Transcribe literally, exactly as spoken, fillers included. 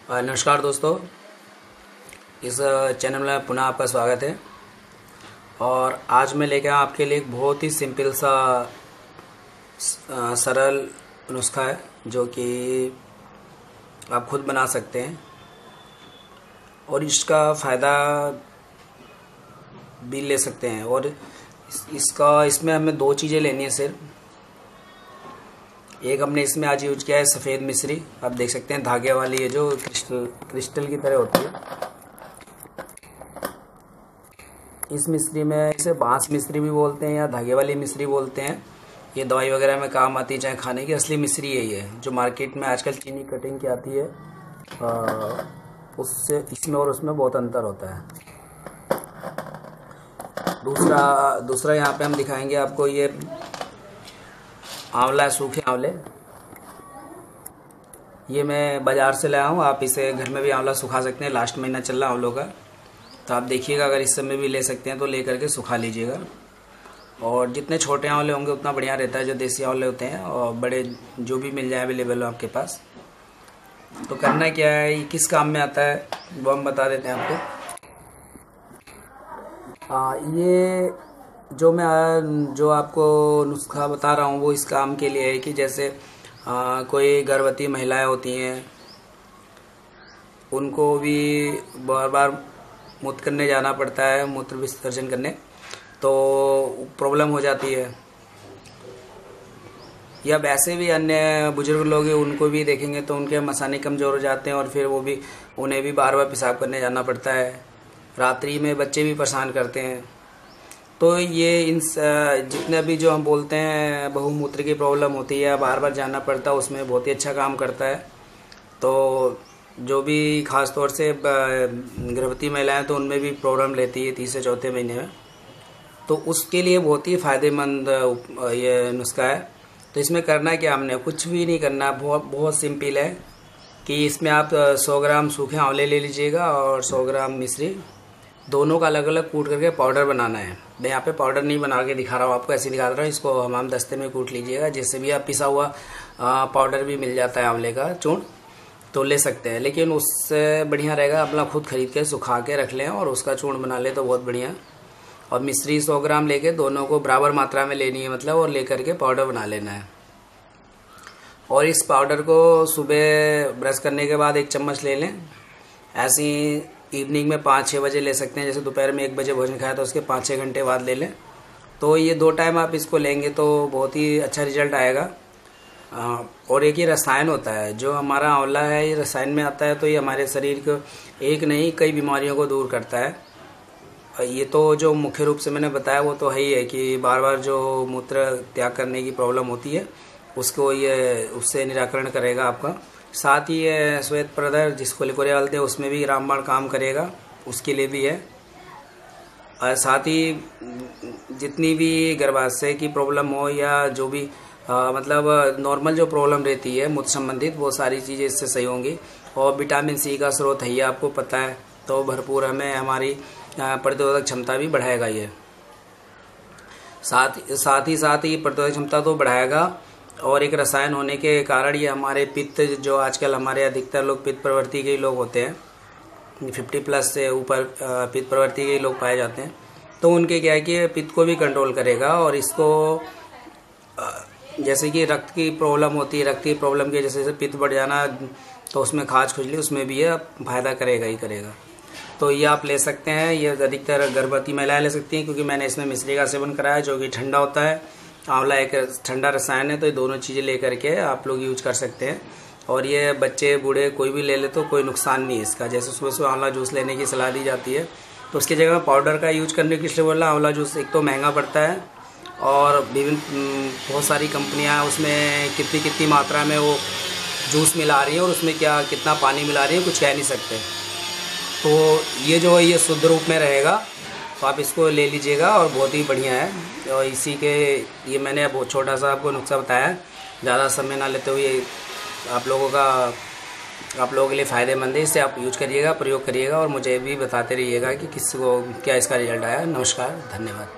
अ, नमस्कार दोस्तों, इस चैनल में पुनः आपका स्वागत है। और आज मैं लेकर आया आपके लिए एक बहुत ही सिंपल सा अ, सरल नुस्खा है जो कि आप खुद बना सकते हैं और इसका फ़ायदा भी ले सकते हैं। और इस, इसका इसमें हमें दो चीज़ें लेनी है सिर्फ। एक हमने इसमें आज यूज किया है सफ़ेद मिश्री, आप देख सकते हैं धागे वाली है जो क्रिस्टल क्रिस्टल की तरह होती है। इस मिश्री में इसे बांस मिश्री भी बोलते हैं या धागे वाली मिश्री बोलते हैं। ये दवाई वगैरह में काम आती है, चाहे खाने की। असली मिश्री यही है जो मार्केट में आजकल चीनी कटिंग की आती है, आ, उससे इसमें और उसमें बहुत अंतर होता है। दूसरा दूसरा यहाँ पे हम दिखाएंगे आपको ये आंवला, सूखे आंवले। ये मैं बाज़ार से लाया हूँ, आप इसे घर में भी आंवला सुखा सकते हैं। लास्ट महीना चल रहा आंवलों का, तो आप देखिएगा अगर इस समय भी ले सकते हैं तो ले करके सुखा लीजिएगा। और जितने छोटे आंवले होंगे उतना बढ़िया रहता है, जो देसी आंवले होते हैं। और बड़े जो भी मिल जाए अवेलेबल हो आपके पास। तो करना क्या है, ये किस काम में आता है वो हम बता देते हैं आपको। आ, ये जो मैं जो आपको नुस्खा बता रहा हूँ वो इस काम के लिए है कि जैसे आ, कोई गर्भवती महिलाएं होती हैं, उनको भी बार बार मूत्र करने जाना पड़ता है, मूत्र विसर्जन करने, तो प्रॉब्लम हो जाती है। या वैसे भी अन्य बुजुर्ग लोग हैं, उनको भी देखेंगे तो उनके मसाने कमज़ोर हो जाते हैं और फिर वो भी उन्हें भी बार बार पेशाब करने जाना पड़ता है। रात्रि में बच्चे भी परेशान करते हैं। तो ये इन जितने भी जो हम बोलते हैं बहुमूत्र की प्रॉब्लम होती है, बार बार जाना पड़ता है, उसमें बहुत ही अच्छा काम करता है। तो जो भी खास तौर से गर्भवती महिलाएं तो उनमें भी प्रॉब्लम रहती है तीसरे चौथे महीने में, तो उसके लिए बहुत ही फ़ायदेमंद ये नुस्खा है। तो इसमें करना क्या, हमने कुछ भी नहीं करना, बहुत बहुत सिंपल है कि इसमें आप सौ ग्राम सूखे आंवले ले लीजिएगा और सौ ग्राम मिश्री, दोनों का अलग अलग कूट करके पाउडर बनाना है। मैं यहाँ पे पाउडर नहीं बना के दिखा रहा हूँ आपको, ऐसे दिखा रहा हूँ। इसको हमाम दस्ते में कूट लीजिएगा, जिससे भी आप पिसा हुआ पाउडर भी मिल जाता है आंवले का चूर्ण, तो ले सकते हैं। लेकिन उससे बढ़िया रहेगा अपना खुद खरीद के सुखा के रख लें और उसका चूर्ण बना लें तो बहुत बढ़िया। और मिश्री सौ ग्राम लेके दोनों को बराबर मात्रा में लेनी है मतलब, और लेकर के पाउडर बना लेना है। और इस पाउडर को सुबह ब्रश करने के बाद एक चम्मच ले लें। ऐसे ही इवनिंग में पाँच छः बजे ले सकते हैं, जैसे दोपहर में एक बजे भोजन खाया तो उसके पाँच छः घंटे बाद ले लें। तो ये दो टाइम आप इसको लेंगे तो बहुत ही अच्छा रिजल्ट आएगा। और एक ये रसायन होता है जो हमारा आंवला है, ये रसायन में आता है, तो ये हमारे शरीर को एक नहीं कई बीमारियों को दूर करता है। ये तो जो मुख्य रूप से मैंने बताया वो तो है ही है कि बार बार जो मूत्र त्याग करने की प्रॉब्लम होती है उसको ये उससे निराकरण करेगा आपका। साथ ही ये श्वेत प्रदर जिसको लिकोरे बोलते हैं उसमें भी रामबाण काम करेगा, उसके लिए भी है। और साथ ही जितनी भी गर्भाशय की प्रॉब्लम हो या जो भी आ, मतलब नॉर्मल जो प्रॉब्लम रहती है मूत्र संबंधित, वो सारी चीज़ें इससे सही होंगी। और विटामिन सी का स्रोत है ये आपको पता है, तो भरपूर हमें हमारी प्रतिरोधक क्षमता भी बढ़ाएगा ये। साथ साथ ही साथ ही प्रतिरोधक क्षमता तो बढ़ाएगा, और एक रसायन होने के कारण ये हमारे पित्त, जो आजकल हमारे अधिकतर लोग पित्त प्रवृत्ति के लोग होते हैं, फिफ्टी प्लस से ऊपर पित्त प्रवृत्ति के लोग पाए जाते हैं, तो उनके क्या है कि पित्त को भी कंट्रोल करेगा। और इसको जैसे कि रक्त की प्रॉब्लम होती है, रक्त की प्रॉब्लम की जैसे जैसे पित्त बढ़ जाना, तो उसमें खाज खुजली, उसमें भी ये फायदा करेगा ही करेगा। तो ये आप ले सकते हैं। ये अधिकतर गर्भवती महिलाएं ले सकती हैं क्योंकि मैंने इसमें मिश्री का सेवन कराया जो कि ठंडा होता है। आंवला एक ठंडा रसायन है, तो ये दोनों चीज़ें ले करके आप लोग यूज कर सकते हैं। और ये बच्चे बूढ़े कोई भी ले ले तो कोई नुकसान नहीं है इसका। जैसे सुबह सुबह आंवला जूस लेने की सलाह दी जाती है, तो उसकी जगह पाउडर का यूज करने के लिए बोला। आंवला जूस एक तो महंगा पड़ता है और विभिन्न बहुत सारी कंपनियां उसमें कितनी कितनी मात्रा में वो जूस मिला रही हैं और उसमें क्या कितना पानी मिला रही है कुछ कह नहीं सकते। तो ये जो है ये शुद्ध रूप में रहेगा, तो आप इसको ले लीजिएगा और बहुत ही बढ़िया है। और इसी के ये मैंने बहुत छोटा सा आपको नुस्खा बताया, ज़्यादा समय ना लेते हुए आप लोगों का आप लोगों के लिए फ़ायदेमंद है। इसे आप यूज करिएगा, प्रयोग करिएगा और मुझे भी बताते रहिएगा कि किसी को क्या इसका रिजल्ट आया। नमस्कार, धन्यवाद।